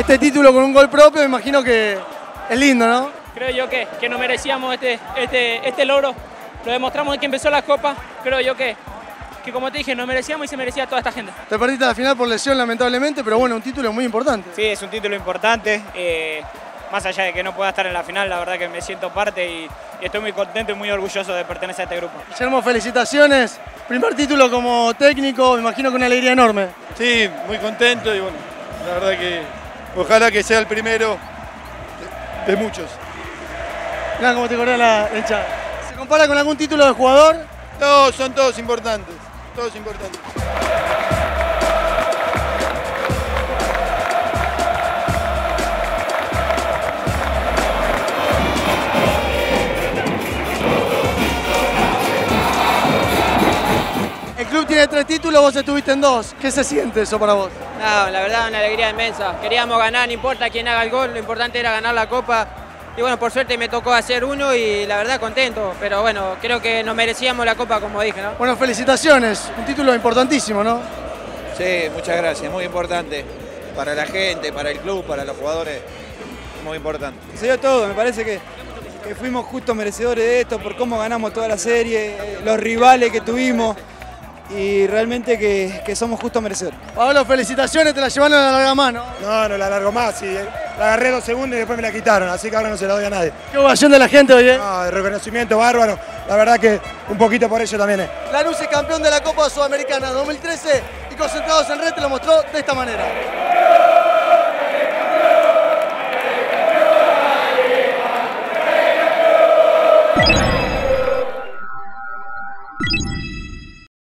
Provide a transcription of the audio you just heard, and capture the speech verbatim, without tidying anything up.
este título con un gol propio, me imagino que es lindo, ¿no? Creo yo que, que nos merecíamos este, este, este logro. Lo demostramos desde que empezó la Copa. Creo yo que, que, como te dije, nos merecíamos y se merecía toda esta gente. Te perdiste la final por lesión, lamentablemente, pero bueno, un título muy importante. Sí, es un título importante. Eh, más allá de que no pueda estar en la final, la verdad que me siento parte y, y estoy muy contento y muy orgulloso de pertenecer a este grupo. Guillermo, felicitaciones. Primer título como técnico, me imagino que una alegría enorme. Sí, muy contento y bueno, la verdad que ojalá que sea el primero de, de muchos. Mirá cómo te corre la hinchada. ¿Se compara con algún título de jugador? No, son todos importantes, todos importantes. El club tiene tres títulos, vos estuviste en dos. ¿Qué se siente eso para vos? No, la verdad una alegría inmensa. Queríamos ganar, no importa quién haga el gol, lo importante era ganar la Copa. Y bueno, por suerte me tocó hacer uno y la verdad contento. Pero bueno, creo que nos merecíamos la Copa, como dije, ¿no? Bueno, felicitaciones. Un título importantísimo, ¿no? Sí, muchas gracias. Muy importante para la gente, para el club, para los jugadores. Muy importante. Se dio todo, me parece que, que fuimos justo merecedores de esto por cómo ganamos toda la serie, los rivales que tuvimos. Y realmente que, que somos justo merecedores. Pablo, felicitaciones, te la llevaron a la larga mano. No, no la largo más, sí. La agarré dos segundos y después me la quitaron, así que ahora no se la doy a nadie. Qué ovación de la gente hoy, ¿eh? No, de reconocimiento bárbaro, la verdad que un poquito por ello también es. Lanús es campeón de la Copa Sudamericana dos mil trece y Concentrados en Red te lo mostró de esta manera. You